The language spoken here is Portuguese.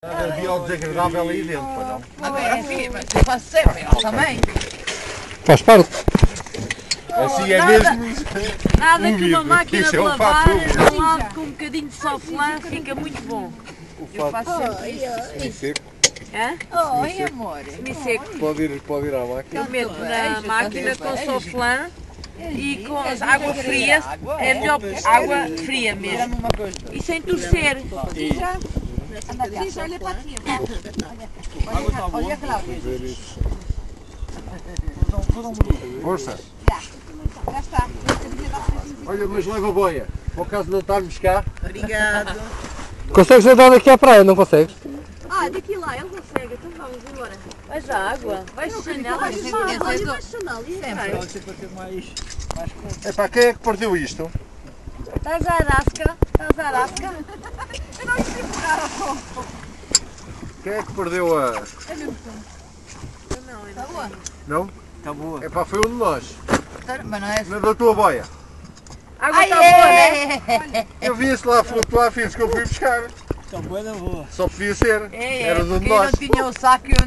Havia o desagradável aí dentro, para não? Mas eu faço sempre, eu também. Faz parte. Assim é mesmo. Nada que uma máquina de lavar tudo. ao lado com um bocadinho de soflã fica muito bom. Eu faço sempre isso. É? Oi, amor. Semi-seco. Pode ir à máquina. Eu meto na máquina com soflã e com água fria. É melhor água fria mesmo. E sem torcer. Olha para aqui. Olha, Cláudia. Força. Já está. Olha, mas leva boia. Por acaso não estarmos cá. Obrigado. Consegues andar daqui à praia, não consegues? Daqui lá, ele consegue. Então vamos embora. Vais à água. Vais de chanela. Vai de chanela. Olha, vais de chanela. Epá, quem é que perdeu isto? Estás à arasca. Estás à arasca. Eu não sei pegar. Quem é que perdeu a... Está boa? Não? Está boa. Epá, foi um de nós. Mas não é Na da tua boia. A água está boa, né? Eu vi-se lá flutuar, fiz que eu fui buscar. Está boa, não boa. Só podia ser. Era de um de Quem não nós. tinha o saco